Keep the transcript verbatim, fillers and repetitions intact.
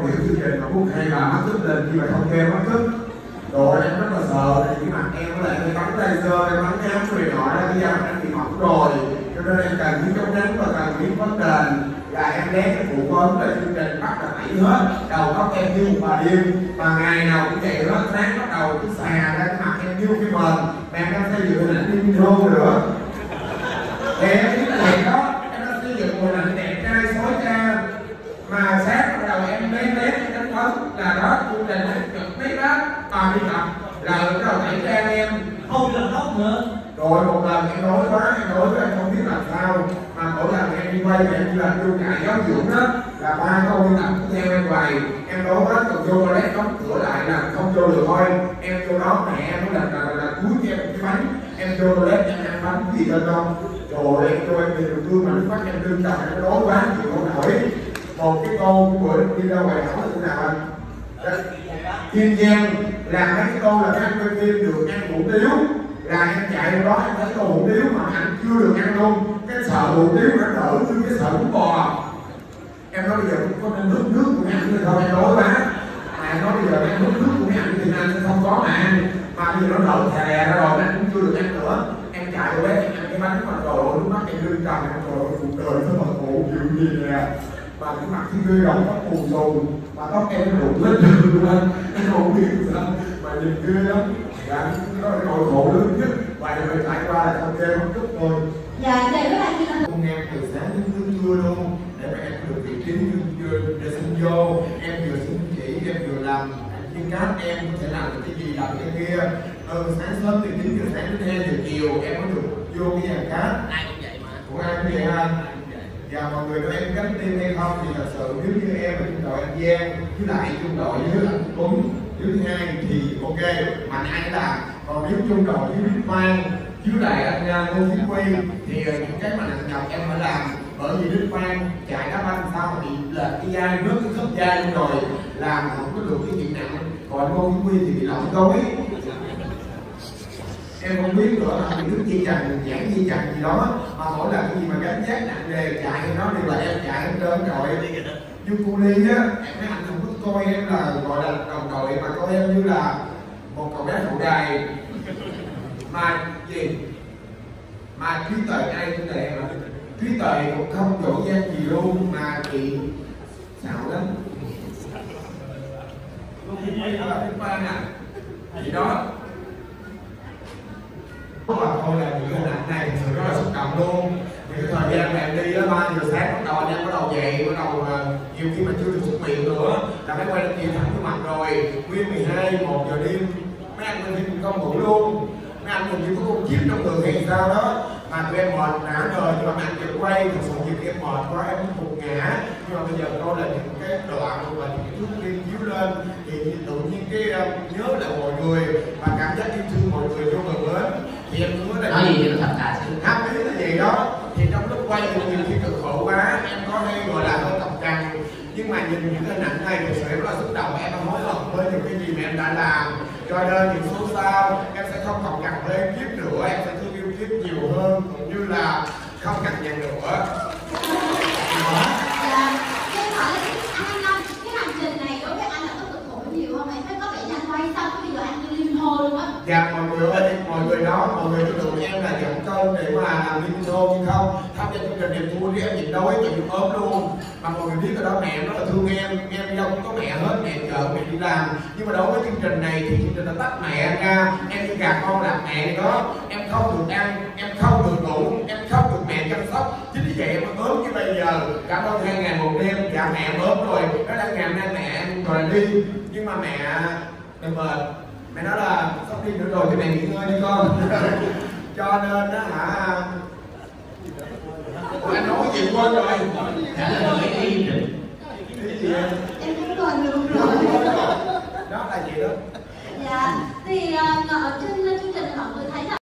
hiểu chương trình mà Phúc hay là mắt thức lên khi mà không kêu mắt thức. Rồi em rất là sợ tại vì cái mặt em với lại cái bắn laser, em bắn áo cái này nọ ra bây giờ em bị mỏng rồi, cho nên em cần miếng chống nắng và cần miếng vấn đền. Và em lén cái phụ vấn là chương trình bắt là tẩy hết đầu tóc em như một bà điên, mà ngày nào cũng vậy hết, sáng bắt đầu cứ xà ra cái mặt em như cái mền mà em đang xây dựng hình ảnh intro nữa. Thì em biết là vậy đó, em đang xây dựng một hình ảnh đẹp trai xói cha, mà sáng bắt đầu em lén lén cái đánh phấn là đó chương trình em chụp mấy đó mà đi tập là bắt đầu tẩy trang em không cần tóc nữa. Rồi một lần em nói quá, em nói với em không biết làm sao, mà mỗi lần em đi quay em như là vô trại giáo dưỡng đó, là ba câu đi tập theo em hoài, em nói quá còn vô toilet đóng cửa lại là không vô được thôi. Em vô đó mẹ em nói là là, là, là cúi cho em một cái bánh, em vô toilet em ăn bánh gì lên không. Rồi em cho em nhìn được gương mà nước mắt em đương chồng em nói quá chịu không nổi. Một cái cô bữa đi ra ngoài hỏi là thế nào anh? Kiên Giang làm mấy cái cô là cái ăn bên kia được ăn hủ tiếu, là em chạy lên đó em thấy cô hủ tiếu mà anh chưa được ăn luôn, cái sợ hủ tiếu nó đỡ như cái sợ bún bò. Em nói bây giờ có nên nước nước của anh hay không, em nói quá. Mà em nói bây giờ em nước nước của anh thì anh sẽ không có mà ăn, mà bây giờ nó đỡ thè ra rồi anh cũng chưa được ăn nữa. Em chạy vô đấy em ăn cái bánh mà trời ơi nước mắt em lưng tròng, em trời ơi cuộc đời nó mà khổ chịu gì nè. Mà cái mặt thì ghê rộng, tóc bù xù, mà tóc em nó rụng lên đường luôn anh, em không biết sao, mà nhìn ghê lắm. Dạ, nó là nỗi khổ lớn nhất, và giờ mình trải qua là không kêu một chút thôi. Dạ, dạ rất là nhiều. Con em từ sáng đến tới trưa luôn, để mà em được vị trí để xin vô, em vừa xin chỉ, em vừa làm chuyên cát, em có thể làm được cái gì làm cái kia. Ừ, sáng sớm từ chín giờ sáng đến hai giờ chiều em mới được vô cái dàn cát. Ai cũng vậy mà. Của ai cũng vậy ha. Và mọi người nói em cánh tim hay không thì thật sự nếu như em ở trung đội An Giang với lại trung đội với anh Tuấn thứ hai thì ok mạnh ai làm, còn nếu trung đội với Đức Quang với lại anh Ngô Chí Quy thì những cái mà nặng nhọc em phải làm, bởi vì Đức Quang chạy đá banh sao mà bị lệch cái vai rớt cái khớp vai luôn rồi làm không có được cái chuyện nặng, còn Ngô Chí Quy thì bị lỏng gối. Em không biết nữa là những chi trần, giảng chi trần gì đó, mà mỗi lần cái gì mà gánh giác nặng nề chạy thì nó đều là em chạy lên trơn rồi. Như cô Ly á, em thấy anh không có coi em là gọi là đồng đội mà coi em như là một cậu bé phụ đài. Mà gì? Mà trí tuệ ai cũng đẹp mà trí tuệ cũng không dỗ dang gì luôn, mà chị xạo lắm. Cô Ly là cái fan à? Gì đó. Và thôi là những hình ảnh này thực sự rất là xúc động luôn. Những cái thời gian mà em đi đó, ba giờ sáng bắt đầu anh em bắt đầu dậy, bắt đầu uh, nhiều khi mà chưa được xuất miệng nữa là mấy quay lên kia thẳng cái mặt rồi, nguyên mười hai, một giờ đêm mấy anh bên phim công ngủ luôn, mấy anh hình như có con chip trong người hay sao đó, mà tụi em mệt nã đời nhưng mà anh chụp quay thực sự nhiều khi em mệt quá em gục ngã, nhưng mà bây giờ coi là những cái đoạn và những cái thước phim chiếu lên thì tự nhiên cái uh, nhớ lại mọi người và cảm giác yêu thương mọi người vô bờ bến. Thì em muốn là nói gì thì nó thật thà chứ hát cái cái gì đó thì trong lúc quay thì nhiều khi cực khổ quá em có hay gọi là hơi cọc cằn, nhưng mà nhìn những hình ảnh này thì sự rất là xúc động, em hối hận với những cái gì mà em đã làm, cho nên những số sau em sẽ không cọc cằn thêm kiếp nữa, em sẽ thương yêu kiếp nhiều hơn cũng như là không cằn nhằn nữa. Dạ mọi người ơi, mọi người đó, mọi người cứ tưởng em là dẫn câu để mà làm video nhưng không. Tham gia chương trình niềm vui thì em nhịn đói, tự nhiên ốm luôn. Mà mọi người biết ở đó mẹ em rất là thương em, em đâu cũng có mẹ hết, mẹ chợ, mẹ đi làm. Nhưng mà đối với chương trình này thì chương trình đã tách mẹ ra, em đi gạt con làm mẹ đó. Em không được ăn, em không được ngủ, em không được mẹ chăm sóc. Chính vì vậy em mới ốm như bây giờ. Cảm ơn hai ngày một đêm, dạ mẹ em ốm rồi, nó đang ngày nay mẹ em rồi đi. Nhưng mà mẹ đừng mệt. Mẹ nói là sắp đi nữa rồi thì mẹ nghỉ ngơi đi con. Cho nên đó hả, anh nói gì quên rồi. trả lời cái ý Ý gì em?